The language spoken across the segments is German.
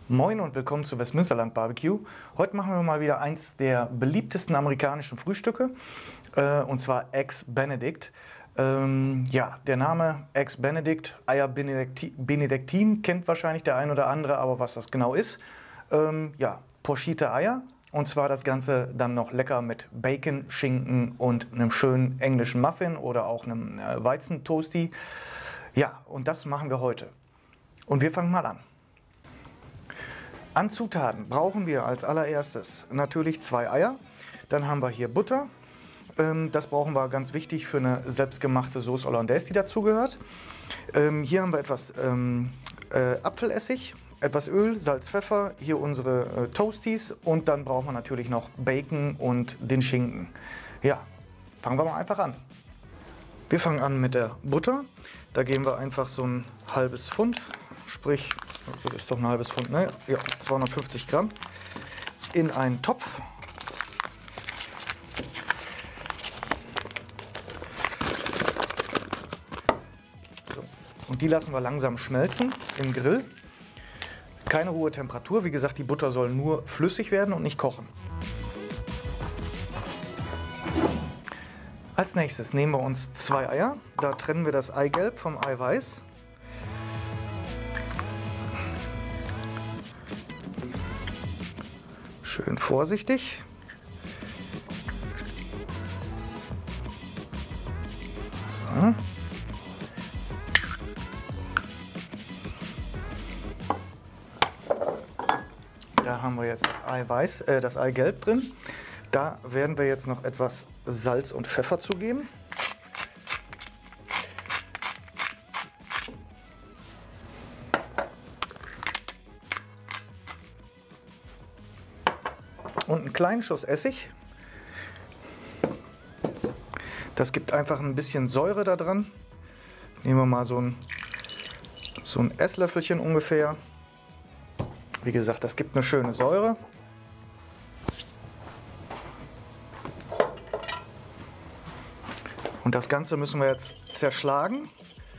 Moin und willkommen zu Westmünsterland Barbecue. Heute machen wir mal wieder eins der beliebtesten amerikanischen Frühstücke, und zwar Eggs Benedict. Ja, der Name Eggs Benedict, Eier Benediktin kennt wahrscheinlich der ein oder andere, aber was das genau ist, ja, pochierte Eier. Und zwar das Ganze dann noch lecker mit Bacon, Schinken und einem schönen englischen Muffin oder auch einem Weizentoasty. Ja, und das machen wir heute. Und wir fangen mal an. An Zutaten brauchen wir als allererstes natürlich 2 Eier. Dann haben wir hier Butter. Das brauchen wir ganz wichtig für eine selbstgemachte Sauce Hollandaise, die dazugehört. Hier haben wir etwas Apfelessig, etwas Öl, Salz, Pfeffer. Hier unsere Toasties und dann brauchen wir natürlich noch Bacon und den Schinken. Ja, fangen wir mal einfach an. Wir fangen an mit der Butter. Da geben wir einfach so ein halbes Pfund, sprich, das ist doch ein halbes Pfund, ne? Ja, 250 Gramm, in einen Topf. So. Und die lassen wir langsam schmelzen im Grill. Keine hohe Temperatur, wie gesagt, die Butter soll nur flüssig werden und nicht kochen. Als nächstes nehmen wir uns 2 Eier, da trennen wir das Eigelb vom Eiweiß. Schön vorsichtig. So. Da haben wir jetzt das Eigelb drin. Da werden wir jetzt noch etwas Salz und Pfeffer zugeben. Und einen kleinen Schuss Essig. Das gibt einfach ein bisschen Säure da dran. Nehmen wir mal so ein Esslöffelchen ungefähr. Wie gesagt, das gibt eine schöne Säure. Und das Ganze müssen wir jetzt zerschlagen.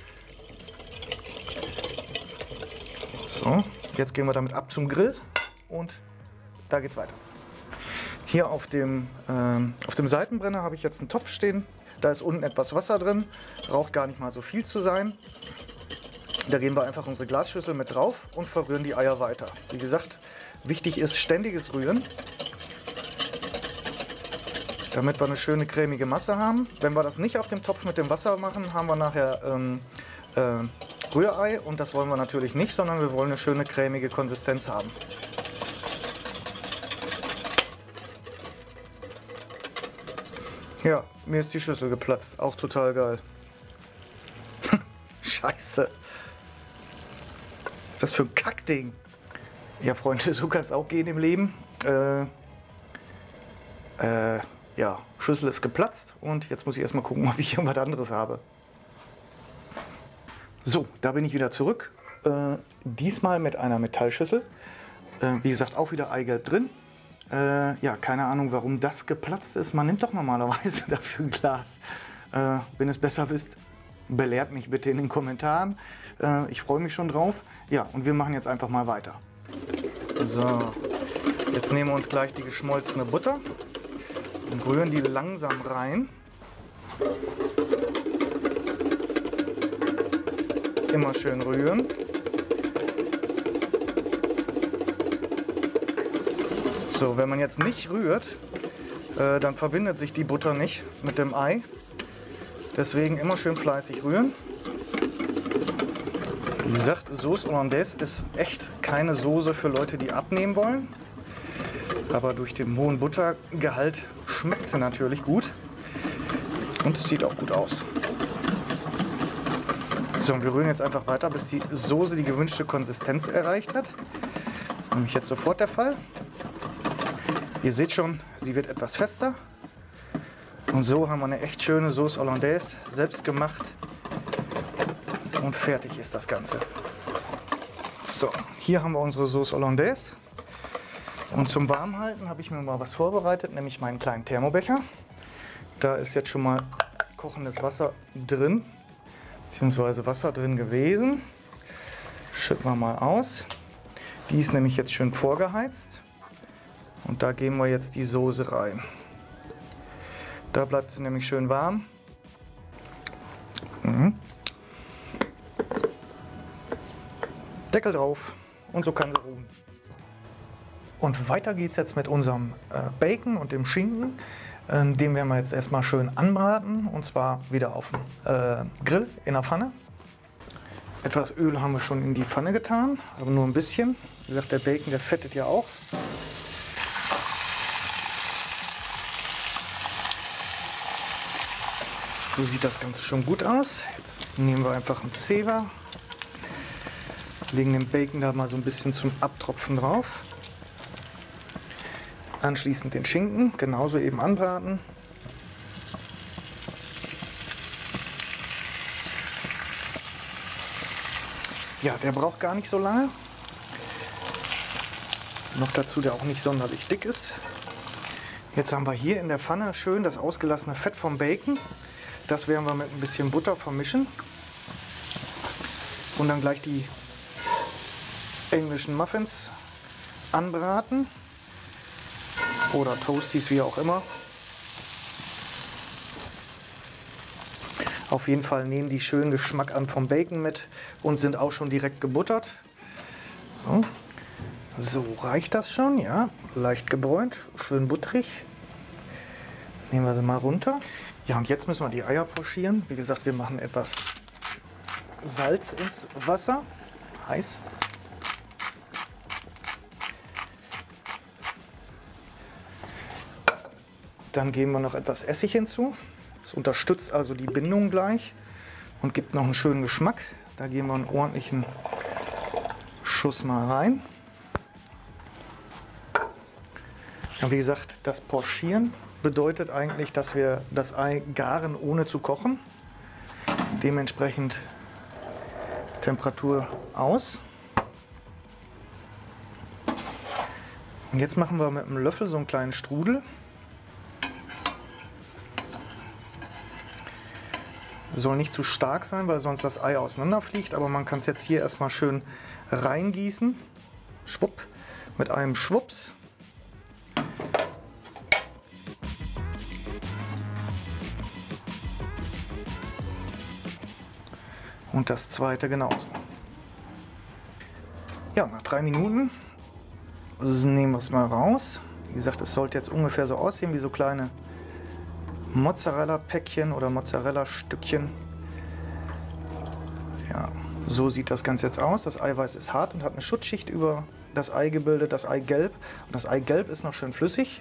So, jetzt gehen wir damit ab zum Grill und da geht's weiter. Hier auf dem Seitenbrenner habe ich jetzt einen Topf stehen. Da ist unten etwas Wasser drin. Braucht gar nicht mal so viel zu sein. Da geben wir einfach unsere Glasschüssel mit drauf und verrühren die Eier weiter. Wie gesagt, wichtig ist ständiges Rühren, damit wir eine schöne cremige Masse haben. Wenn wir das nicht auf dem Topf mit dem Wasser machen, haben wir nachher Rührei und das wollen wir natürlich nicht, sondern wir wollen eine schöne cremige Konsistenz haben. Ja, mir ist die Schüssel geplatzt. Auch total geil. Scheiße. Was ist das für ein Kackding? Ja, Freunde, so kann es auch gehen im Leben. Ja, Schüssel ist geplatzt und jetzt muss ich erstmal gucken, ob ich irgendwas anderes habe. So, da bin ich wieder zurück. Diesmal mit einer Metallschüssel. Wie gesagt, auch wieder Eigelb drin. Ja, keine Ahnung, warum das geplatzt ist. Man nimmt doch normalerweise dafür ein Glas. Wenn ihr es besser wisst, belehrt mich bitte in den Kommentaren. Ich freue mich schon drauf. Ja, und wir machen jetzt einfach mal weiter. So, jetzt nehmen wir uns gleich die geschmolzene Butter und rühren die langsam rein. Immer schön rühren. So, wenn man jetzt nicht rührt, dann verbindet sich die Butter nicht mit dem Ei. Deswegen immer schön fleißig rühren. Wie gesagt, Sauce Hollandaise ist echt keine Soße für Leute, die abnehmen wollen. Aber durch den hohen Buttergehalt schmeckt sie natürlich gut. Und es sieht auch gut aus. So, und wir rühren jetzt einfach weiter, bis die Soße die gewünschte Konsistenz erreicht hat. Das ist nämlich jetzt sofort der Fall. Ihr seht schon, sie wird etwas fester. Und so haben wir eine echt schöne Sauce Hollandaise, selbst gemacht. Und fertig ist das Ganze. So, hier haben wir unsere Sauce Hollandaise. Und zum Warmhalten habe ich mir mal was vorbereitet, nämlich meinen kleinen Thermobecher. Da ist jetzt schon mal kochendes Wasser drin, beziehungsweise Wasser drin gewesen. Schütten wir mal aus. Die ist nämlich jetzt schön vorgeheizt. Und da geben wir jetzt die Soße rein. Da bleibt sie nämlich schön warm. Deckel drauf und so kann sie ruhen. Und weiter geht es jetzt mit unserem Bacon und dem Schinken. Den werden wir jetzt erstmal schön anbraten, und zwar wieder auf dem Grill in der Pfanne. Etwas Öl haben wir schon in die Pfanne getan, aber nur ein bisschen. Wie gesagt, der Bacon, der fettet ja auch. So sieht das Ganze schon gut aus. Jetzt nehmen wir einfach einen Zewa, legen den Bacon da mal so ein bisschen zum Abtropfen drauf. Anschließend den Schinken genauso eben anbraten. Ja, der braucht gar nicht so lange. Noch dazu, der auch nicht sonderlich dick ist. Jetzt haben wir hier in der Pfanne schön das ausgelassene Fett vom Bacon. Das werden wir mit ein bisschen Butter vermischen. Und dann gleich die englischen Muffins anbraten. Oder Toasties, wie auch immer. Auf jeden Fall nehmen die schönen Geschmack an vom Bacon mit und sind auch schon direkt gebuttert. So reicht das schon, ja. Leicht gebräunt, schön butterig. Nehmen wir sie mal runter. Ja, und jetzt müssen wir die Eier pochieren. Wie gesagt, wir machen etwas Salz ins Wasser. Heiß. Dann geben wir noch etwas Essig hinzu. Das unterstützt also die Bindung gleich und gibt noch einen schönen Geschmack. Da geben wir einen ordentlichen Schuss mal rein. Ja, wie gesagt, das Pochieren bedeutet eigentlich, dass wir das Ei garen ohne zu kochen. Dementsprechend Temperatur aus. Und jetzt machen wir mit einem Löffel so einen kleinen Strudel. Soll nicht zu stark sein, weil sonst das Ei auseinanderfliegt, aber man kann es jetzt hier erstmal schön reingießen. Schwupp, mit einem Schwupps. Und das zweite genauso. Ja, nach 3 Minuten nehmen wir es mal raus. Wie gesagt, es sollte jetzt ungefähr so aussehen wie so kleine Mozzarella-Päckchen oder Mozzarella-Stückchen. Ja, so sieht das Ganze jetzt aus. Das Eiweiß ist hart und hat eine Schutzschicht über das Ei gebildet, das Eigelb. Und das Eigelb ist noch schön flüssig.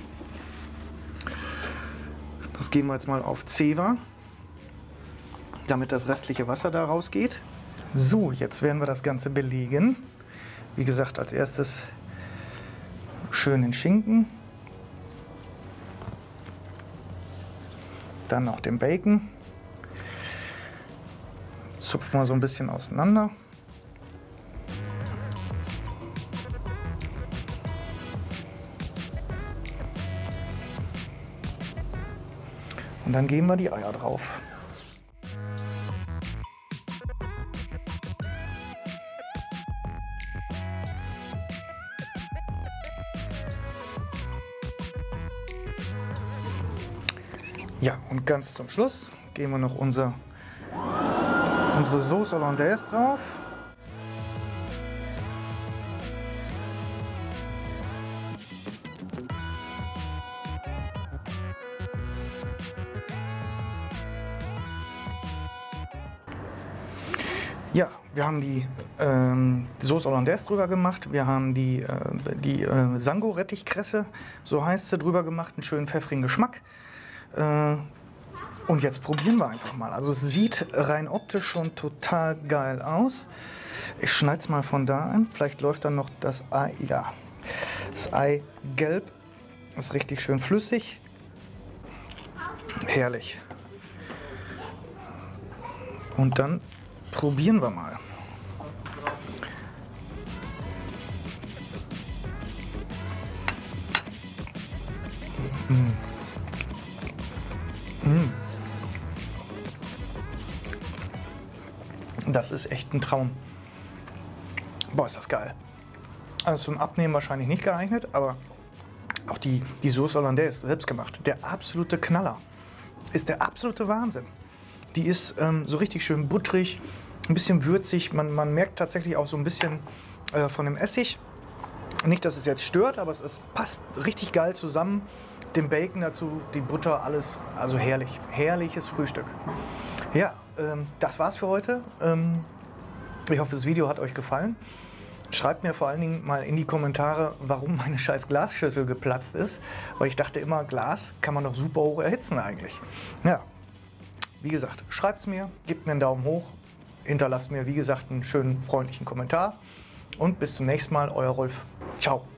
Das geben wir jetzt mal auf Zewa, damit das restliche Wasser da rausgeht. So, jetzt werden wir das Ganze belegen. Wie gesagt, als erstes schön den Schinken. Dann noch den Bacon. Zupfen wir so ein bisschen auseinander. Und dann geben wir die Eier drauf. Ja, und ganz zum Schluss geben wir noch unsere Sauce Hollandaise drauf. Ja, wir haben die Sauce Hollandaise drüber gemacht. Wir haben die Sango-Rettichkresse, so heißt sie, drüber gemacht. Einen schönen pfeffrigen Geschmack. Und jetzt probieren wir einfach mal. Also es sieht rein optisch schon total geil aus. Ich schneide es mal von da an. Vielleicht läuft dann noch das Ei. Ja, das Eigelb ist richtig schön flüssig. Herrlich. Und dann probieren wir mal. Das ist echt ein Traum. Boah, ist das geil. Also zum Abnehmen wahrscheinlich nicht geeignet, aber auch die Sauce Hollandaise, selbst gemacht, der absolute Knaller. Ist der absolute Wahnsinn. Die ist so richtig schön butterig, ein bisschen würzig. Man merkt tatsächlich auch so ein bisschen von dem Essig. Nicht, dass es jetzt stört, aber es passt richtig geil zusammen. Den Bacon dazu, die Butter, alles, also herrlich. Herrliches Frühstück. Ja, das war's für heute. Ich hoffe, das Video hat euch gefallen. Schreibt mir vor allen Dingen mal in die Kommentare, warum meine scheiß Glasschüssel geplatzt ist. Weil ich dachte immer, Glas kann man doch super hoch erhitzen eigentlich. Ja, wie gesagt, schreibt es mir, gebt mir einen Daumen hoch, hinterlasst mir, wie gesagt, einen schönen, freundlichen Kommentar. Und bis zum nächsten Mal, euer Rolf. Ciao.